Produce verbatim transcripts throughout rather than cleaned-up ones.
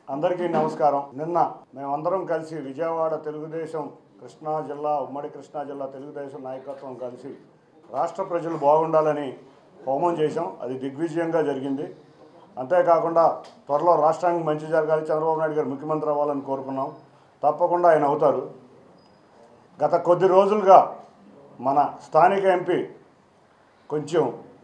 అందరికీ నమస్కారం. నిన్న మేమందరం కలిసి విజయవాడ తెలుగుదేశం కృష్ణా జిల్లా ఉమ్మడి కృష్ణా జిల్లా తెలుగుదేశం నాయకత్వం కలిసి రాష్ట్ర ప్రజలు బాగుండాలని హోమం చేశాం. అది దిగ్విజయంగా జరిగింది. అంతేకాకుండా త్వరలో రాష్ట్రానికి మంచి జరగాలి, చంద్రబాబు నాయుడు గారు ముఖ్యమంత్రి అవ్వాలని కోరుకున్నాం. తప్పకుండా ఆయన అవుతారు. గత కొద్ది రోజులుగా మన స్థానిక ఎంపీ కొంచెం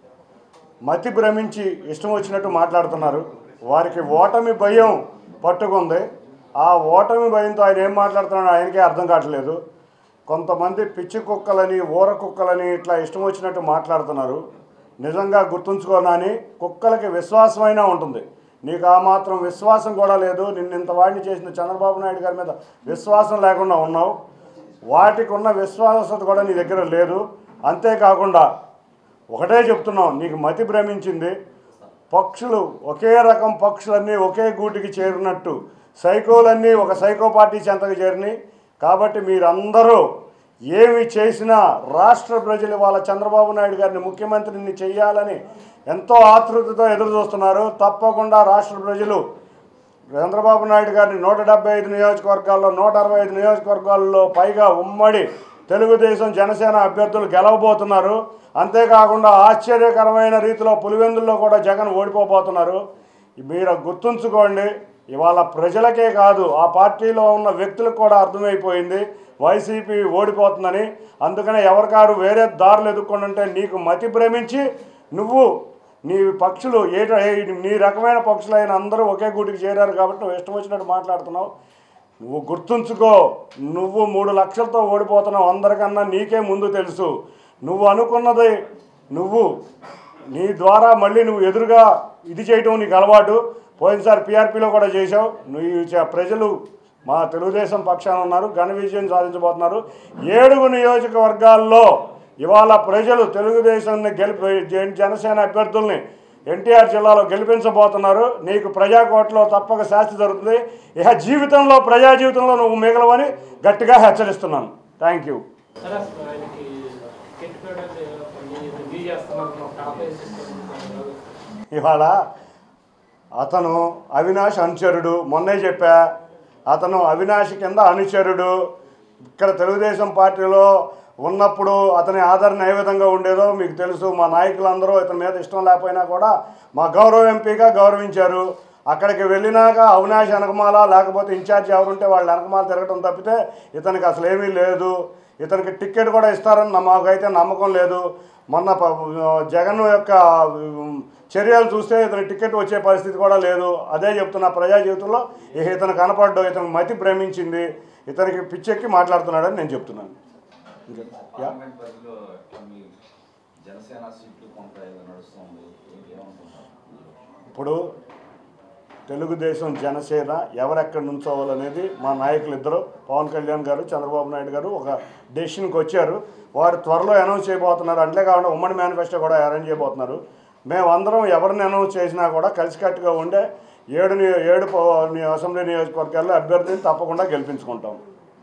మతి భ్రమించి ఇష్టం వచ్చినట్టు మాట్లాడుతున్నారు. వారికి ఓటమి భయం పట్టుకుంది. ఆ ఓటమి భయంతో ఆయన ఏం మాట్లాడుతున్నాడో ఆయనకే అర్థం కావట్లేదు. కొంతమంది పిచ్చి కుక్కలని ఊర కుక్కలని ఇట్లా ఇష్టం వచ్చినట్టు మాట్లాడుతున్నారు. నిజంగా గుర్తుంచుకోనని కుక్కలకి విశ్వాసమైనా ఉంటుంది. నీకు ఆ మాత్రం విశ్వాసం కూడా లేదు. నిన్ను ఇంత వాడిని చేసిన చంద్రబాబు నాయుడు గారి మీద విశ్వాసం లేకుండా ఉన్నావు. వాటికి ఉన్న విశ్వాసత కూడా నీ దగ్గర లేదు. అంతేకాకుండా ఒకటే చెప్తున్నాం, నీకు మతి భ్రమించింది. పక్షులు ఒకే రకం పక్షులన్నీ ఒకే గూటికి చేరినట్టు సైకోలన్నీ ఒక సైకో పార్టీ చెంతకు చేరినాయి. కాబట్టి మీరందరూ ఏమి చేసినా రాష్ట్ర ప్రజలు వాళ్ళ చంద్రబాబు నాయుడు గారిని ముఖ్యమంత్రిని చేయాలని ఎంతో ఆతృతతో ఎదురు చూస్తున్నారు. తప్పకుండా రాష్ట్ర ప్రజలు చంద్రబాబు నాయుడు గారిని నూట డెబ్బై ఐదు నియోజకవర్గాల్లో నూట అరవై ఐదు నియోజకవర్గాల్లో పైగా ఉమ్మడి తెలుగుదేశం జనసేన అభ్యర్థులు గెలవబోతున్నారు. అంతేకాకుండా ఆశ్చర్యకరమైన రీతిలో పులివెందుల్లో కూడా జగన్ ఓడిపోబోతున్నారు. మీరు గుర్తుంచుకోండి, ఇవాళ ప్రజలకే కాదు ఆ పార్టీలో ఉన్న వ్యక్తులకు కూడా అర్థమైపోయింది వైసీపీ ఓడిపోతుందని. అందుకనే ఎవరికారు వేరే దారులు ఎదుర్కొని ఉంటే నీకు మతి భ్రమించి నువ్వు నీ పక్షులు ఏ నీ రకమైన పక్షులైన అందరూ ఒకే గూటికి చేరారు కాబట్టి నువ్వు ఇష్టం వచ్చినట్టు మాట్లాడుతున్నావు. నువ్వు గుర్తుంచుకో, నువ్వు మూడు లక్షలతో ఓడిపోతున్నావు. అందరికన్నా నీకే ముందు తెలుసు. నువ్వు అనుకున్నది నువ్వు నీ ద్వారా మళ్ళీ నువ్వు ఎదురుగా ఇది చేయటం నీకు అలవాటు. పోయినసారి పీఆర్పీలో కూడా చేసావు. నువ్వు ప్రజలు మా తెలుగుదేశం పక్షాన ఉన్నారు, ఘన విజయం సాధించబోతున్నారు. ఏడుగు నియోజకవర్గాల్లో ఇవాళ ప్రజలు తెలుగుదేశాన్ని గెలిపి జనసేన అభ్యర్థుల్ని ఎన్టీఆర్ జిల్లాలో గెలిపించబోతున్నారు. నీకు ప్రజాకోటలో తప్పక శాస్తి జరుగుతుంది. ఇక జీవితంలో ప్రజా జీవితంలో నువ్వు మిగలవని గట్టిగా హెచ్చరిస్తున్నాను. Thank you. ఇవాళ అతను అవినాష్ అనుచరుడు. మొన్నే చెప్పా, అతను అవినాష్ కింద అనుచరుడు. ఇక్కడ తెలుగుదేశం పార్టీలో ఉన్నప్పుడు అతని ఆదరణ ఏ విధంగా ఉండేదో మీకు తెలుసు. మా నాయకులందరూ ఇతని మీద ఇష్టం లేకపోయినా కూడా మా గౌరవ ఎంపీగా గౌరవించారు. అక్కడికి వెళ్ళినాక అవినాష్ వెనకమాల లేకపోతే ఇన్ఛార్జ్ ఎవరుంటే వాళ్ళు వెనకమాల తిరగటం తప్పితే ఇతనికి అసలు ఏమీ లేదు. ఇతనికి టికెట్ కూడా ఇస్తారని మాకైతే నమ్మకం లేదు. మొన్న జగన్ యొక్క చర్యలు చూస్తే ఇతని టికెట్ వచ్చే పరిస్థితి కూడా లేదు. అదే చెప్తున్నా, ప్రజా జీవితంలో ఇక ఇతను కనపడ్డాడు. ఇతనికి మతి భ్రమించింది. ఇతనికి పిచ్చెక్కి మాట్లాడుతున్నాడని నేను చెప్తున్నాను. ఇప్పుడు తెలుగుదేశం జనసేన ఎవరెక్కడ నుంచోవాలనేది మా నాయకులు ఇద్దరు పవన్ కళ్యాణ్ గారు చంద్రబాబు నాయుడు గారు ఒక డెసిషన్కి వచ్చారు. వారు త్వరలో అనౌన్స్ చేయబోతున్నారు. అంతే కాకుండా ఉమ్మడి మేనిఫెస్టో కూడా అరేంజ్ చేయబోతున్నారు. మేమందరం ఎవరిని అనౌన్స్ చేసినా కూడా కలిసికట్టుగా ఉండే ఏడు ఏడు అసెంబ్లీ నియోజకవర్గాల్లో అభ్యర్థిని తప్పకుండా గెలిపించుకుంటాం.